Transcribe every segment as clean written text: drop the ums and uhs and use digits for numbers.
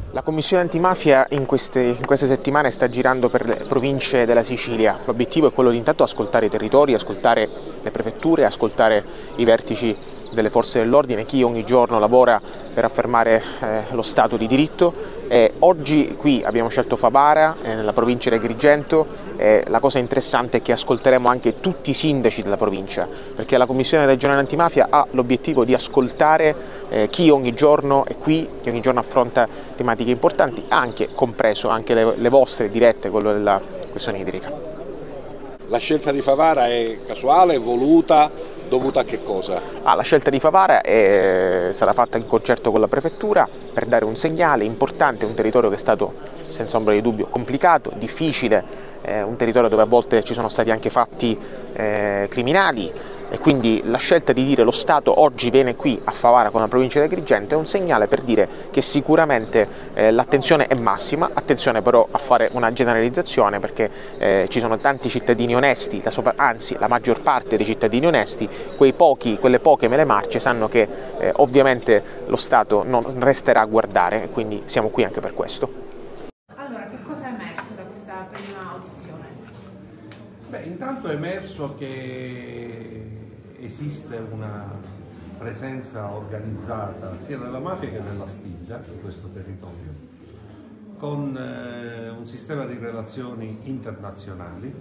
La Commissione antimafia in queste settimane sta girando per le province della Sicilia. L'obiettivo è quello di intanto ascoltare i territori, ascoltare le prefetture, ascoltare i vertici delle forze dell'ordine, chi ogni giorno lavora per affermare lo Stato di diritto. Oggi qui abbiamo scelto Favara, nella provincia di Agrigento. La cosa interessante è che ascolteremo anche tutti i sindaci della provincia, perché la Commissione regionale antimafia ha l'obiettivo di ascoltare chi ogni giorno è qui, chi ogni giorno affronta tematiche importanti, anche compreso anche le vostre dirette, quello della questione idrica. La scelta di Favara è casuale, voluta, dovuta a che cosa? La scelta di Favara sarà fatta in concerto con la prefettura per dare un segnale importante, un territorio che è stato senza ombra di dubbio complicato, difficile, un territorio dove a volte ci sono stati anche fatti criminali, e quindi la scelta di dire lo Stato oggi viene qui a Favara con la provincia di Agrigento è un segnale per dire che sicuramente l'attenzione è massima, attenzione però a fare una generalizzazione, perché ci sono tanti cittadini onesti, anzi la maggior parte dei cittadini onesti, quelle poche mele marce sanno che ovviamente lo Stato non resterà a guardare, e quindi siamo qui anche per questo. Allora, che cosa è emerso da questa prima audizione? Intanto è emerso che esiste una presenza organizzata sia della mafia che della stiglia in questo territorio, con un sistema di relazioni internazionali.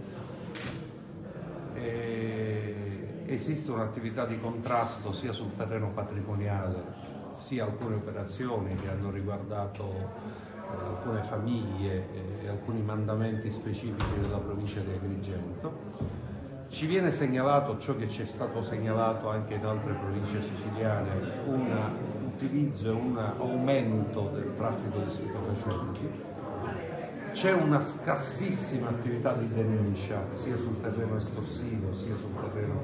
Esiste un'attività di contrasto sia sul terreno patrimoniale, sia alcune operazioni che hanno riguardato alcune famiglie e alcuni mandamenti specifici della provincia di Agrigento. Ci viene segnalato ciò che ci è stato segnalato anche in altre province siciliane, un utilizzo e un aumento del traffico di stupefacenti. C'è una scarsissima attività di denuncia sia sul terreno estorsivo sia sul terreno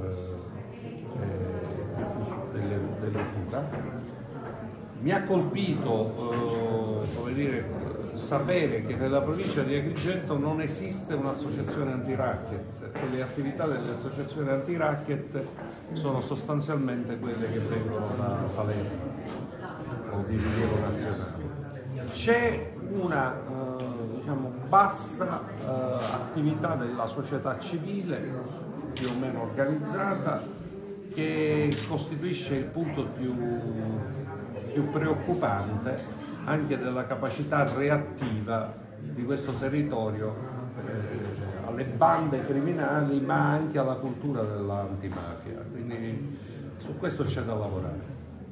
delle fuga. Mi ha colpito sapere che nella provincia di Agrigento non esiste un'associazione anti-racket, e le attività delle associazioni anti-racket sono sostanzialmente quelle che vengono da Palermo o di rilievo nazionale. C'è una bassa attività della società civile, più o meno organizzata, che costituisce il punto più preoccupante anche della capacità reattiva di questo territorio alle bande criminali, ma anche alla cultura dell'antimafia. Quindi su questo c'è da lavorare.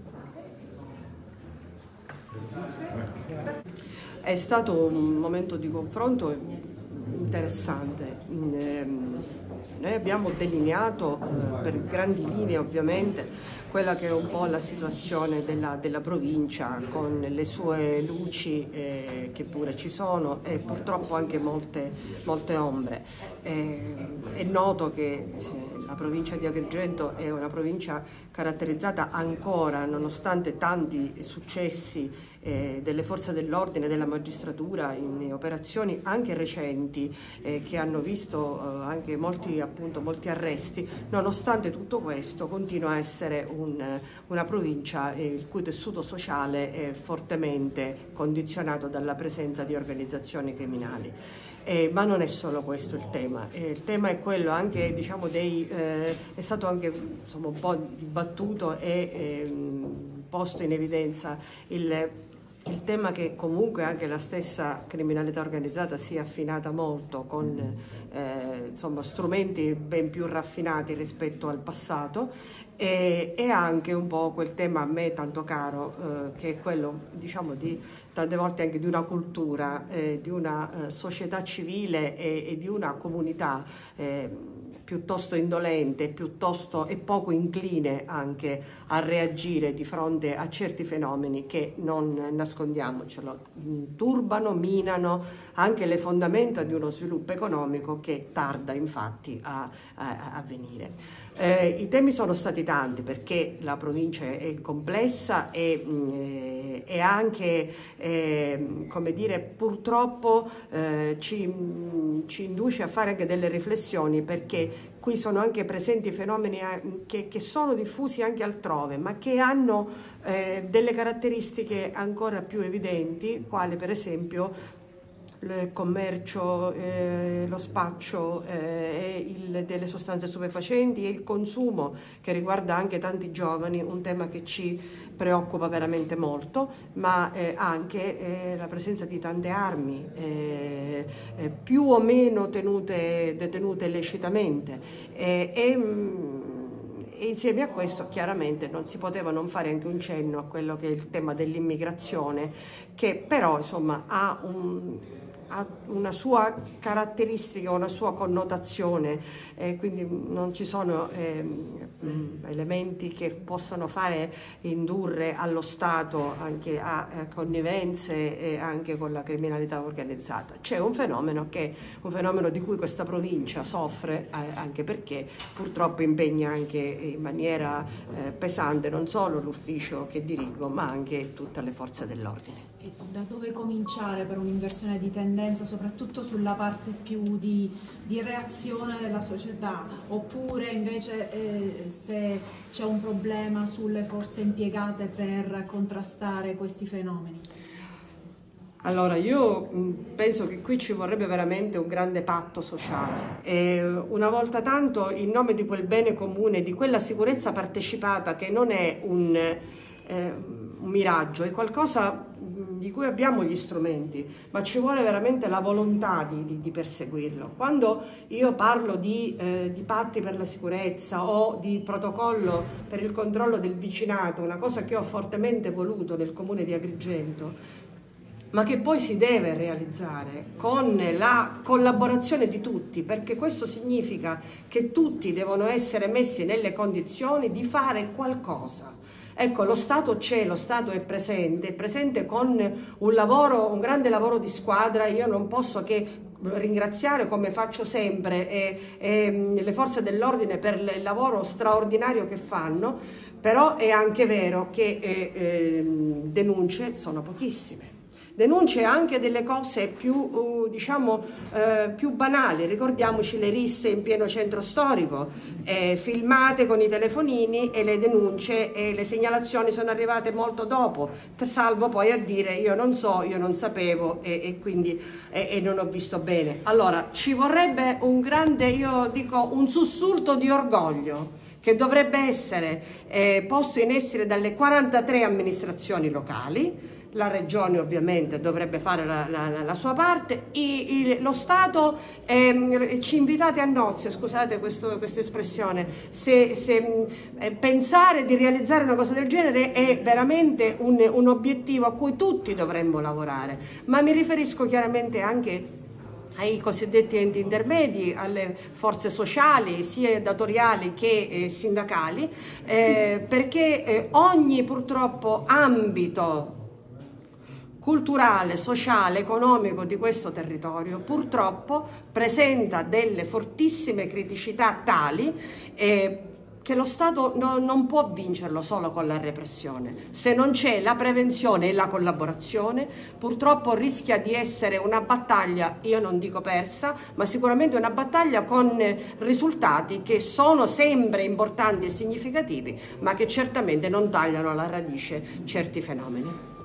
È stato un momento di confronto interessante. Noi abbiamo delineato per grandi linee ovviamente quella che è un po' la situazione della provincia, con le sue luci che pure ci sono e purtroppo anche molte ombre. È noto che la provincia di Agrigento è una provincia caratterizzata ancora, nonostante tanti successi delle forze dell'ordine e della magistratura in operazioni anche recenti che hanno visto anche molti arresti. Nonostante tutto questo continua a essere una provincia il cui tessuto sociale è fortemente condizionato dalla presenza di organizzazioni criminali. Ma non è solo questo il tema è quello anche, è stato anche un po' dibattuto e posto in evidenza il tema che comunque anche la stessa criminalità organizzata si è affinata molto con strumenti ben più raffinati rispetto al passato, e anche un po' quel tema a me tanto caro che è quello tante volte anche di una cultura, di una società civile e di una comunità piuttosto indolente e poco incline anche a reagire di fronte a certi fenomeni che, non nascondiamocelo, turbano, minano anche le fondamenta di uno sviluppo economico che tarda infatti a venire. I temi sono stati tanti perché la provincia è complessa e anche, purtroppo ci induce a fare anche delle riflessioni, perché qui sono anche presenti fenomeni che sono diffusi anche altrove, ma che hanno delle caratteristiche ancora più evidenti, quali per esempio il commercio, lo spaccio delle sostanze stupefacenti e il consumo, che riguarda anche tanti giovani, un tema che ci preoccupa veramente molto, ma anche la presenza di tante armi, più o meno detenute illecitamente. E insieme a questo chiaramente non si poteva non fare anche un cenno a quello che è il tema dell'immigrazione, che però insomma ha una sua caratteristica, una sua connotazione, quindi non ci sono elementi che possano indurre allo Stato anche a connivenze anche con la criminalità organizzata. C'è un fenomeno di cui questa provincia soffre, anche perché purtroppo impegna anche in maniera pesante non solo l'ufficio che dirigo, ma anche tutte le forze dell'ordine. E da dove cominciare per un'inversione di tendenza, soprattutto sulla parte più di reazione della società, oppure invece se c'è un problema sulle forze impiegate per contrastare questi fenomeni? Allora, io penso che qui ci vorrebbe veramente un grande patto sociale e una volta tanto, in nome di quel bene comune, di quella sicurezza partecipata che non è un miraggio, è qualcosa di cui abbiamo gli strumenti, ma ci vuole veramente la volontà di perseguirlo. Quando io parlo di patti per la sicurezza o di protocollo per il controllo del vicinato, una cosa che ho fortemente voluto nel comune di Agrigento, ma che poi si deve realizzare con la collaborazione di tutti, perché questo significa che tutti devono essere messi nelle condizioni di fare qualcosa. Ecco, lo Stato c'è, lo Stato è presente con un grande lavoro di squadra. Io non posso che ringraziare, come faccio sempre, le forze dell'ordine per il lavoro straordinario che fanno, però è anche vero che denunce sono pochissime. Denunce anche delle cose più, più banali. Ricordiamoci le risse in pieno centro storico, filmate con i telefonini, e le denunce e le segnalazioni sono arrivate molto dopo, salvo poi a dire io non so, io non sapevo e quindi non ho visto bene. Allora ci vorrebbe un grande, io dico, un sussulto di orgoglio che dovrebbe essere posto in essere dalle 43 amministrazioni locali. La Regione ovviamente dovrebbe fare la sua parte, lo Stato ci invitate a nozze, scusate questa espressione, se pensare di realizzare una cosa del genere è veramente un obiettivo a cui tutti dovremmo lavorare, ma mi riferisco chiaramente anche ai cosiddetti enti intermedi, alle forze sociali, sia datoriali che sindacali, perché ogni purtroppo ambito culturale, sociale, economico di questo territorio purtroppo presenta delle fortissime criticità tali che lo Stato non può vincerlo solo con la repressione. Se non c'è la prevenzione e la collaborazione, purtroppo rischia di essere una battaglia, io non dico persa, ma sicuramente una battaglia con risultati che sono sempre importanti e significativi, ma che certamente non tagliano alla radice certi fenomeni.